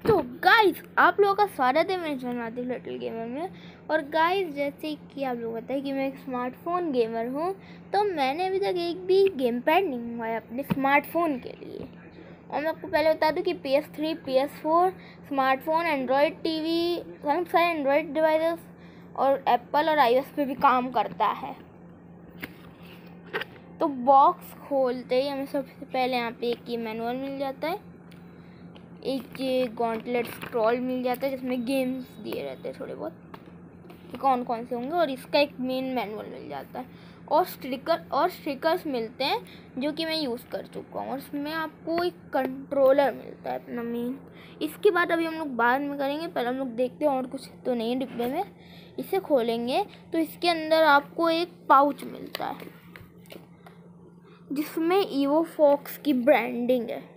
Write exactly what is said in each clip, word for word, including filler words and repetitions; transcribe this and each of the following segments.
तो गाइस आप लोगों का स्वागत है मेरे चैनल आदित्य लिटिल गेमर में। और गाइस जैसे कि आप लोग पता है कि मैं एक स्मार्टफोन गेमर हूँ, तो मैंने अभी तक एक भी गेम पैड नहीं मंगवाया अपने स्मार्टफोन के लिए। और मैं आपको पहले बता दूँ कि P S three, P S four, smartphone, Android TV, सारे एंड्रॉयड डिवाइसेस और एप्पल और आईओएस पे भी काम करता है। तो बॉक्स खोलते ही हमें सबसे पहले यहाँ पे एक ये मैनुअल मिल जाता है, एक ये गॉन्टलेट स्क्रॉल मिल जाता है जिसमें गेम्स दिए रहते हैं थोड़े बहुत कि कौन कौन से होंगे, और इसका एक मेन मैनुअल मिल जाता है और स्टिकर और स्टिकर्स मिलते हैं जो कि मैं यूज़ कर चुका हूँ। और इसमें आपको एक कंट्रोलर मिलता है अपना मेन। इसके बाद अभी हम लोग बाद में करेंगे, पहले हम लोग देखते हैं और कुछ तो नहीं डिब्बे में। इसे खोलेंगे तो इसके अंदर आपको एक पाउच मिलता है जिसमें ईवो फॉक्स की ब्रांडिंग है।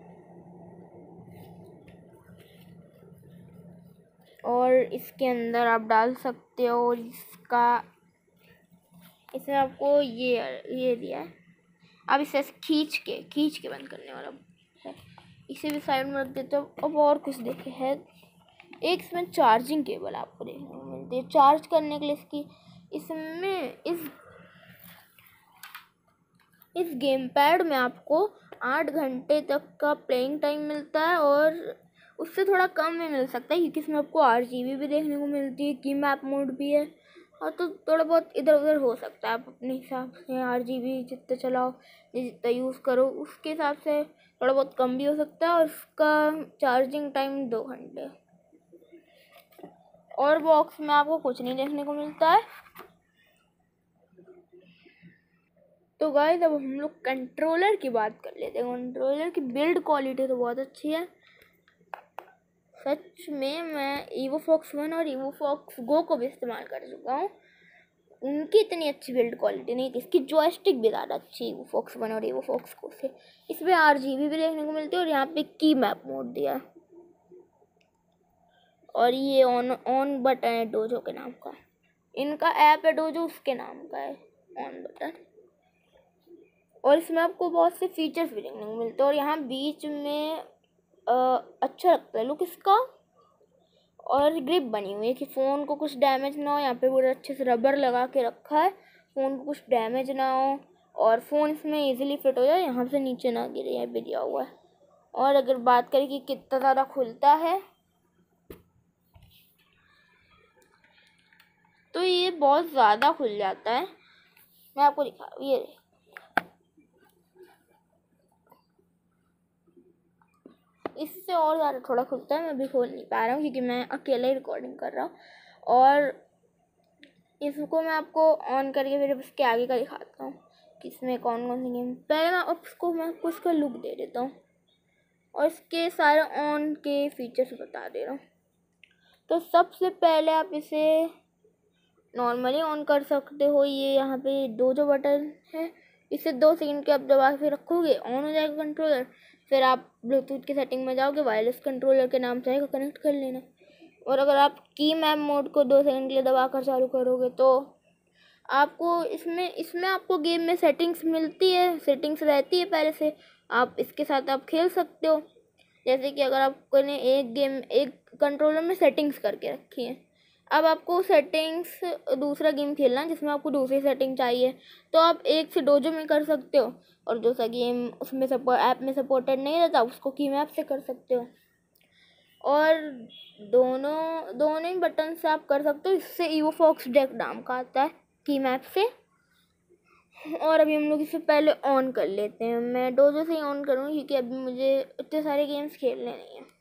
और इसके अंदर आप डाल सकते हो, और इसका इसमें आपको ये ये दिया है, आप इसे खींच के खींच के बंद करने वाला है। इसे भी साइड में रख देते हो। अब और कुछ देखे है, एक इसमें चार्जिंग केबल आपको देखने को मिलती है चार्ज करने के लिए इसकी। इसमें इस इस गेम पैड में आपको आठ घंटे तक का प्लेइंग टाइम मिलता है, और उससे थोड़ा कम में मिल सकता है क्योंकि इसमें आपको आर जी बी भी देखने को मिलती है, की मैप मोड भी है। और तो थोड़ा बहुत इधर उधर हो सकता है, आप अपने हिसाब से आर जी बी जितना चलाओ, जितना यूज़ करो उसके हिसाब से थोड़ा बहुत कम भी हो सकता है। और उसका चार्जिंग टाइम दो घंटे। और बॉक्स में आपको कुछ नहीं देखने को मिलता है। तो गाइस अब हम लोग कंट्रोलर की बात कर लेते हैं। कंट्रोलर की बिल्ड क्वालिटी तो बहुत अच्छी है सच में। मैं ईवो फॉक्स वन और ईवो फॉक्स गो को भी इस्तेमाल कर चुका हूँ, उनकी इतनी अच्छी बिल्ड क्वालिटी नहीं थी। इसकी जॉयस्टिक भी ज़्यादा अच्छी ईवो फॉक्स वन और ईवो फॉक्स गो से। इसमें आर जी बी भी देखने को मिलती है, और यहाँ पे की मैप मोड दिया है। और ये ऑन ऑन बटन है डोजो के नाम का, इनका ऐप है डोजो, उसके नाम का है ऑन बटन। और इसमें आपको बहुत से फीचर्स भी देखने को मिलते हैं। और यहाँ बीच में आ, अच्छा लगता है लुक इसका, और ग्रिप बनी हुई है कि फ़ोन को कुछ डैमेज ना हो। यहाँ पे पूरा अच्छे से रबर लगा के रखा है, फ़ोन को कुछ डैमेज ना हो और फ़ोन इसमें इजीली फिट हो जाए, यहाँ से नीचे ना गिरे, यहाँ भी दिया हुआ है। और अगर बात करें कि कितना ज़्यादा खुलता है, तो ये बहुत ज़्यादा खुल जाता है। मैं आपको दिखा रहा हूँ, ये इससे और ज़्यादा थोड़ा खुलता है। मैं अभी खोल नहीं पा रहा हूँ क्योंकि मैं अकेले ही रिकॉर्डिंग कर रहा हूँ। और इसको मैं आपको ऑन करके फिर उसके आगे का दिखाता हूँ कि इसमें कौन कौन सी गेम। पहले मैं उसको मैं आपको इसका लुक दे देता हूँ और इसके सारे ऑन के फीचर्स बता दे रहा हूँ। तो सबसे पहले आप इसे नॉर्मली ऑन कर सकते हो। ये यहाँ पे दो जो बटन है, इसे दो सेकंड के आप दबा के रखोगे, ऑन हो जाएगा कंट्रोलर। फिर आप ब्लूटूथ की सेटिंग में जाओगे, वायरलेस कंट्रोलर के नाम से कनेक्ट कर लेना। और अगर आप की मैप मोड को दो सेकंड के लिए दबा कर चालू करोगे तो आपको इसमें इसमें आपको गेम में सेटिंग्स मिलती है, सेटिंग्स रहती है पहले से, आप इसके साथ आप खेल सकते हो। जैसे कि अगर आपको ने एक गेम एक कंट्रोलर में सेटिंग्स करके रखी है, अब आपको सेटिंग्स दूसरा गेम खेलना है जिसमें आपको दूसरी सेटिंग चाहिए, तो आप एक से डोजो में कर सकते हो, और दूसरा गेम उसमें सपोर्ट ऐप में सपोर्टेड नहीं रहता उसको की मैप से कर सकते हो। और दोनों दोनों ही बटन से आप कर सकते हो। इससे ईवो फॉक्स डेक नाम का आता है की मैप से। और अभी हम लोग इसे पहले ऑन कर लेते हैं। मैं डोजो से ही ऑन करूँगी क्योंकि अभी मुझे इतने सारे गेम्स खेलने नहीं हैं।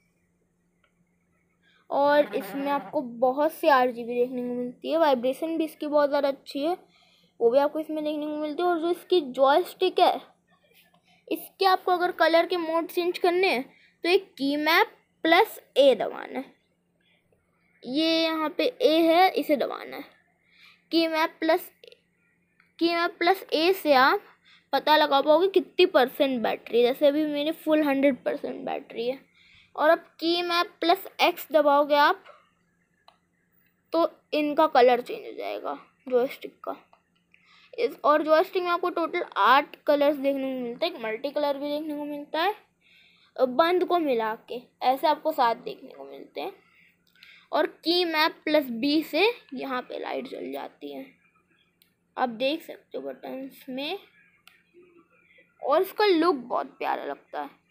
और इसमें आपको बहुत सी आर जी बी देखने को मिलती है, वाइब्रेशन भी इसकी बहुत ज़्यादा अच्छी है, वो भी आपको इसमें देखने को मिलती है। और जो इसकी जॉयस्टिक है, इसके आपको अगर कलर के मोड चेंज करने हैं तो एक की मैप प्लस ए दबाना है। ये यहाँ पे ए है, इसे दबाना है। Key map plus key map plus A से आप पता लगा पाओगे कितनी परसेंट बैटरी, जैसे अभी मेरी फुल हंड्रेड परसेंट बैटरी है। और अब की मैप प्लस एक्स दबाओगे आप तो इनका कलर चेंज हो जाएगा जॉयस्टिक का। इस और जॉयस्टिक में आपको टोटल आठ कलर्स देखने को मिलते हैं, एक मल्टी कलर भी देखने को मिलता है। बंद को मिला के, ऐसे आपको सात देखने को मिलते हैं। और की मैप प्लस बी से यहाँ पे लाइट जल जाती है, आप देख सकते हो बटन्स में। और इसका लुक बहुत प्यारा लगता है।